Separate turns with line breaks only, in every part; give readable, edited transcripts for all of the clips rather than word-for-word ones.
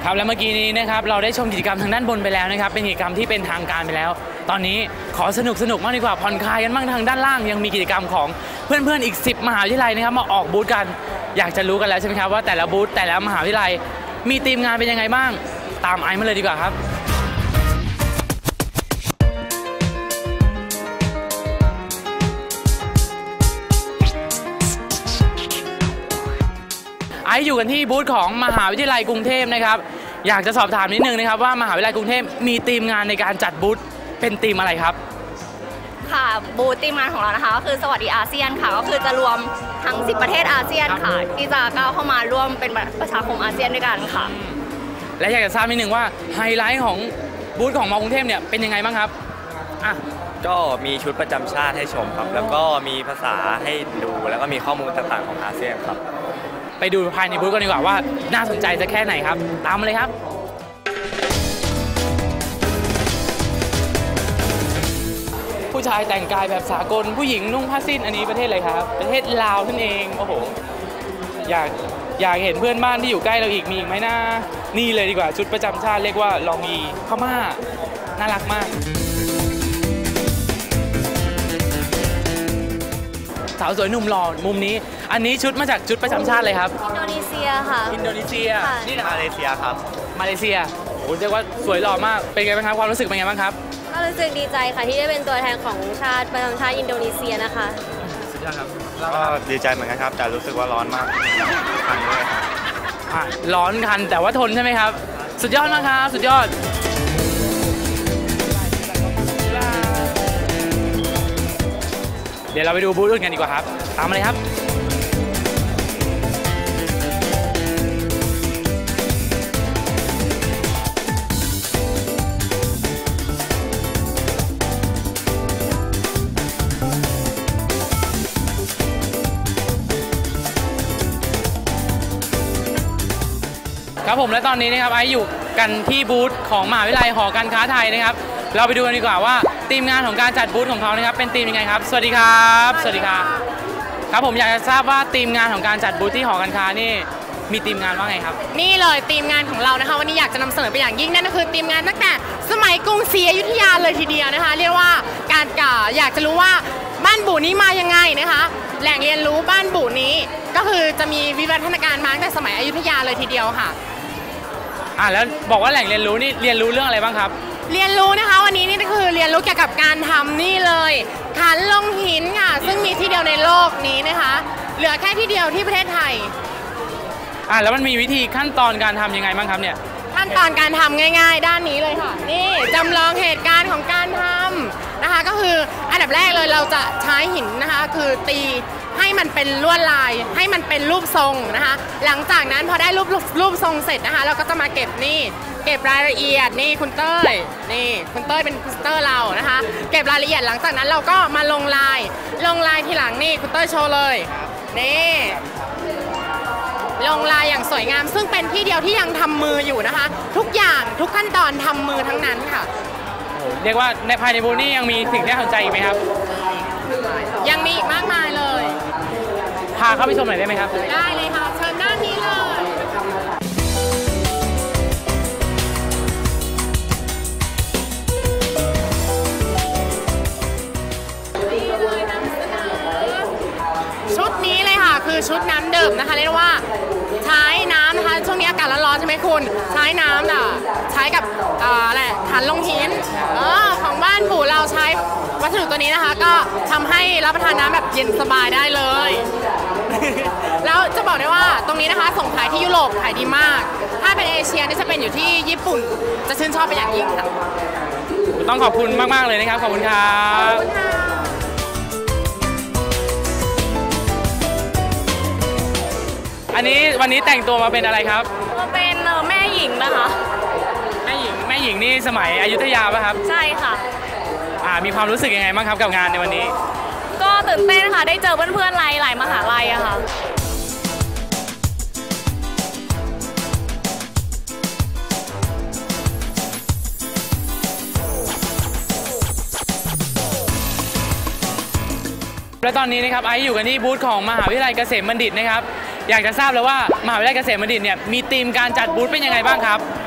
ครับแล้วเมื่อกี้นี้นะครับเราได้ชมกิจกรรมทางด้านบนไปแล้วนะครับเป็นกิจกรรมที่เป็นทางการไปแล้วตอนนี้ขอสนุกมากดีกว่าผ่อนคลายกันบ้างทางด้านล่างยังมีกิจกรรมของเพื่อนๆอีก10มหาวิทยาลัยนะครับมาออกบูธกันอยากจะรู้กันแล้วใช่ไหมครับว่าแต่ละบูธแต่ละมหาวิทยาลัยมีทีมงานเป็นยังไงบ้างตามไอซ์มาเลยดีกว่าครับไอซ์อยู่กันที่บูธของมหาวิทยาลัยกรุงเทพนะครับอยากจะสอบถามนิดนึงนะครับว่ามหาวิทยาลัยกรุงเทพมีทีมงานในการจัดบูธเป็นทีมอะไรครับ
ค่ะบูธทีมงานของเรานะคะก็คือสวัสดีอาเซียนค่ะก็คือจะรวมทั้ง10ประเทศอาเซียนค่ะที่จะก้าวเข้ามาร่วมเป็นประชาคมอาเซียนด้วยกันค่ะ
และอยากจะทราบนิดนึงว่าไฮไลท์ของบูธของมอกรุงเทพเนี่ยเป็นยังไงบ้างครับ
ก็มีชุดประจำชาติให้ชมครับแล้วก็มีภาษาให้ดูแล้วก็มีข้อมูลต่างๆของอาเซียนครับ
ไปดูภายในบูธกันดีกว่าว่าน่าสนใจจะแค่ไหนครับตามมาเลยครับผู้ชายแต่งกายแบบสากลผู้หญิงนุ่งผ้าสิ้นอันนี้ประเทศอะไรครับประเทศลาวนั่นเองโอ้โหอยากเห็นเพื่อนบ้านที่อยู่ใกล้เราอีกมีอีกไหมนะนี่เลยดีกว่าชุดประจำชาติเรียกว่าลองอีพม่าน่ารักมากสาวสวยหนุ่มหล่อมุมนี้อันนี้ชุดมาจากชุดประจำชาติเลยครับ
อินโดนีเซียค่ะ
อินโดนีเซีย
นี่มาเลเซียครับ
มาเลเซียโอ้เรียกว่าสวยหล่อมากเป็นไงบ้างครับความรู้สึกเป็นไงบ้างครับ
ก็รู้สึกดีใจค่ะที่ได้เป็นตัวแทนของชาติประจำชาติอินโดนีเซียนะคะ
สุดยอดครับ
ก็ดีใจเหมือนกันครับแต่รู้สึกว่าร้อนมากคันด้วย
ร้อนคันแต่ว่าทนใช่ไหมครับสุดยอดมากครับสุดยอดเดี๋ยวเราไปดูบูธอื่นกันดีกว่าครับตามมาเลยครับครับผมและตอนนี้นะครับไอซ์อยู่กันที่บูธของมหาวิทยาลัยหอการค้าไทยนะครับเราไปดูกันดีกว่าว่าทีมงานของการจัดบูธของเขานะครับเป็นทีมยังไงครับสวัสดีครับสวัสดีครับครับผมอยากจะทราบว่าทีมงานของการจัดบูธที่หอการค้านี่มีทีมงานว่าไงครับ
นี่เลยทีมงานของเรานะคะวันนี้อยากจะนำเสนอเป็นอย่างยิ่งนั่นก็คือทีมงานตั้งแต่สมัยกรุงศรีอยุธยาเลยทีเดียวนะคะเรียกว่าการอยากจะรู้ว่าบ้านบู่นี้มายังไงนะคะแหล่งเรียนรู้บ้านบู่นี้ก็คือจะมีวิวัฒนาการมาตั้งแต่สมัยอยุธยาเลยทีเดียวค่ะ
แล้วบอกว่าแหล่งเรียนรู้นี่เรียนรู้เรื่องอะไรบ้างครับ
เรียนรู้นะคะวันนี้นี่ก็คือเรียนรู้เกี่ยวกับการทำนี่เลยขันลงหินค่ะซึ่งมีที่เดียวในโลกนี้นะคะเหลือแค่ที่เดียวที่ประเทศไทย
แล้วมันมีวิธีขั้นตอนการทำยังไงบ้างครับเนี่ย
ขั้นตอนการทำง่ายๆด้านนี้เลยค่ะนี่จำลองเหตุการณ์ของการทำนะคะก็คืออันดับแรกเลยเราจะใช้หินนะคะคือตีให้มันเป็นลวดลายให้มันเป็นรูปทรงนะคะหลังจากนั้นพอได้รูปทรงเสร็จนะคะเราก็จะมาเก็บรายละเอียดนี่คุณเต้ยเป็นพิสเตอร์เรานะคะเก็บรายละเอียดหลังจากนั้นเราก็มาลงลายทีหลังนี่คุณเต้ยโชว์เลยนี่ลงลายอย่างสวยงามซึ่งเป็นที่เดียวที่ยังทำมืออยู่นะคะทุกอย่างทุกขั้นตอนทำมือทั้งนั้นค่ะ
เรียกว่าในภายในบูธนี่ยังมีสิ่งที่น่าสนใจอีกไหมครับ
ยังมีอีกมากมายเลย
พาเข้าไปชมหน่อยได้ไหมครับ
ได้เลยค่ะเชิญด้านนี้เลยชุดนี้เลยค่ะคือชุดน้ำดื่มนะคะเรียกว่าใช้น้ำนะคะช่วงนี้อากาศร้อนๆใช่ไหมคุณใช้น้ำใช้กับขันลงหินของบ้านปู่เราใช้วัสดุตัวนี้นะคะก็ทำให้รับประทานน้ำแบบเย็นสบายได้เลยแล้วจะบอกได้ว่าตรงนี้นะคะส่งขายที่ยุโรปขายดีมากถ้าเป็นเอเชียนี่จะเป็นอยู่ที่ญี่ปุ่นจะชื่นชอบเป็นอย่างยิ่งค่ะ
ต้องขอบคุณมากๆเลยนะครับขอบคุณครับวันนี้แต่งตัวมาเป็นอะไรครับ
มาเป็นแม่หญิงนะคะ
แม่หญิงนี่สมัยอยุธยาป่ะครับ
ใช่ค่ะ
มีความรู้สึกยังไงบ้างครับกับงานในวันนี้
ก็ตื่นเต้นค่ะได้เจอเพื่อนๆหลายมหาลัยอะค่ะ
และตอนนี้นะครับไอซ์อยู่กันที่บูธของมหาวิทยาลัยเกษมบัณฑิตนะครับอยากจะทราบเลยว่ามหาวิทยาลัยเกษมบัณฑิตเนี่ยมีธีมการจัดบูธเป็นยังไงบ้างครับ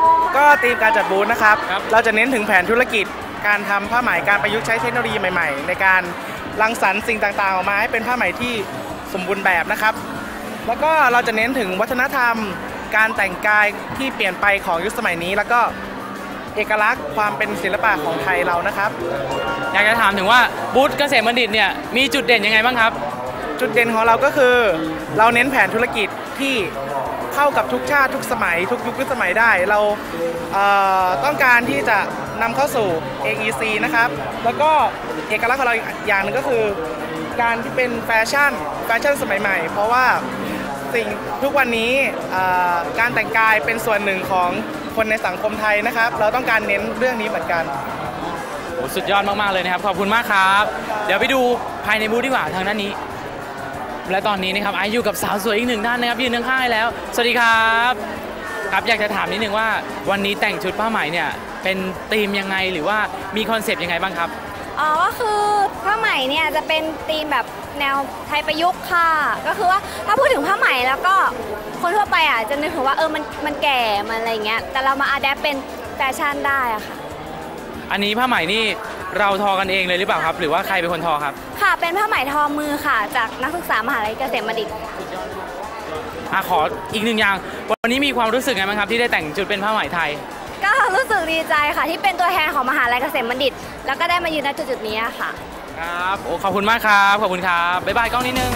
ก็ธีมการจัดบูธนะครับ
ครับ
เราจะเน้นถึงแผนธุรกิจการทำผ้าไหมการประยุกต์ใช้เทคโนโลยีใหม่ๆ ในการรังสรรค์สิ่งต่างๆออกมาให้เป็นผ้าไหมที่สมบูรณ์แบบนะครับ แล้วก็เราจะเน้นถึงวัฒนธรรม การแต่งกายที่เปลี่ยนไปของยุคสมัยนี้ แล้วก็เอกลักษณ์ความเป็นศิลปะของไทยเรานะครับ
อยากจะถามถึงว่าบูธเกษมบัณฑิตเนี่ยมีจุดเด่นยังไงบ้างครับ
จุดเด่นของเราก็คือเราเน้นแผนธุรกิจที่เข้ากับทุกชาติทุกสมัยทุกยุคทุกสมัยได้ เราต้องการที่จะนำเข้าสู่ AEC นะครับ แล้วก็เอกลักษณ์ของเราอีกอย่างหนึ่งก็คือ การที่เป็นแฟชั่นสมัยใหม่ เพราะว่าสิ่งทุกวันนี้การแต่งกายเป็นส่วนหนึ่งของคนในสังคมไทยนะครับ เราต้องการเน้นเรื่องนี้เหมือนกัน
โอ้สุดยอดมากๆเลยนะครับขอบคุณมากครับ เดี๋ยวไปดูภายในบูธดีกว่าทางด้านนี้ และตอนนี้นะครับไอซ์อยู่กับสาวสวยอีกหนึ่งท่านนะครับยืนข้างๆแล้วสวัสดีครับครับอยากจะถามนิดนึงว่าวันนี้แต่งชุดผ้าไหมเนี่ยเป็นธีมยังไงหรือว่ามีคอนเซปต์ยังไงบ้างครับ
อ๋อก็คือผ้าไหมเนี่ยจะเป็นธีมแบบแนวไทยประยุกต์ค่ะก็คือว่าถ้าพูดถึงผ้าไหมแล้วก็คนทั่วไปอ่ะจะนึกถึงว่ามันแก่มันอะไรเงี้ยแต่เรามาอัดแอปเป็นแฟชั่นได้อะค่ะ
อันนี้ผ้าไหมนี่เราทอกันเองเลยหรือเปล่าครับหรือว่าใครเป็นคนทอครับ
ค่ะเป็นผ้าไหมทอมือค่ะ จากนักศึกษามหาลัยเกษมบัณฑิต
ขออีกหนึ่งอย่างวันนี้มีความรู้สึกไงบ้างครับที่ได้แต่งชุดเป็นผ้าไหมไทย
ก็รู้สึกดีใจค่ะที่เป็นตัวแทนของมหาลัยเกษมบัณฑิต แล้วก็ได้มายืนณจุดๆนี้ค่ะ
ครับโอ้ขอบคุณมากครับขอบคุณครับบ๊ายบายกล้องนิดนึง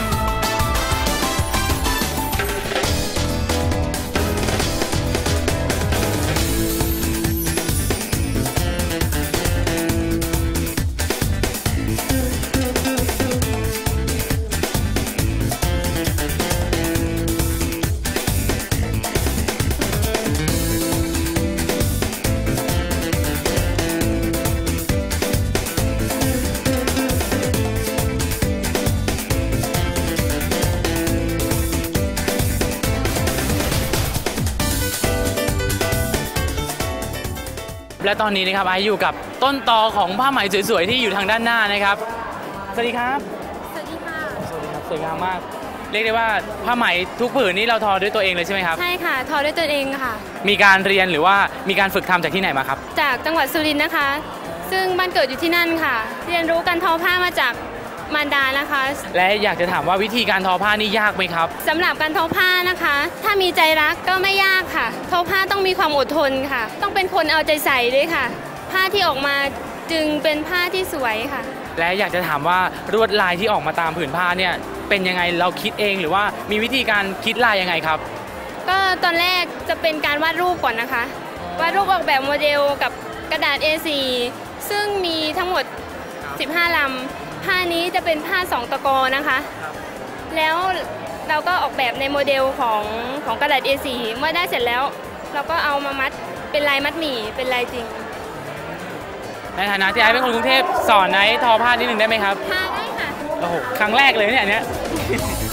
และตอนนี้นะครับไอซ์อยู่กับต้นตอของผ้าไหมสวยๆที่อยู่ทางด้านหน้านะครับสวัสดีครับสวัสดีค่ะสวัสดีครับสวยงามมากเรียกได้ว่าผ้าไหมทุกผืนนี้เราทอด้วยตัวเองเลยใช่ไหมครับ
ใช่ค่ะทอด้วยตัวเองค่ะ
มีการเรียนหรือว่ามีการฝึกทำจากที่ไหนมาครับ
จากจังหวัดสุรินทร์นะคะ ซึ่งบ้านเกิดอยู่ที่นั่นค่ะ เรียนรู้การทอผ้ามาจากมารดานะคะ
และอยากจะถามว่าวิธีการทอผ้านี่ยากไหมครับ
สำหรับการทอผ้านะคะ ถ้ามีใจรักก็ไม่ยากค่ะทอผ้าต้องมีความอดทนค่ะ ต้องเป็นคนเอาใจใส่ด้วยค่ะ ผ้าที่ออกมาจึงเป็นผ้าที่สวยค่ะ
และอยากจะถามว่าลวดลายที่ออกมาตามผืนผ้าเนี่ยเป็นยังไงเราคิดเองหรือว่ามีวิธีการคิดลายยังไงครับ
ก็ตอนแรกจะเป็นการวาดรูปก่อนนะคะ วาดรูปออกแบบโมเดลกับกระดาษ A4 ซึ่งมีทั้งหมด 15 ลำ ผ้านี้จะเป็นผ้า2 ตะกอนะคะ แล้วเราก็ออกแบบในโมเดลของกระดาษ A4 เมื่อได้เสร็จแล้ว เราก็เอามามัดเป็นลายมัดหมี่เป็นลายจริง
ในฐานะที่ไอซ์เป็นคนกรุงเทพสอนไอซ์ทอผ้านิดนึงได้ไหมครับ
ผ้าได้ค่ะ
โอ้โหครั้งแรกเลยเนี่ยอันเนี้ย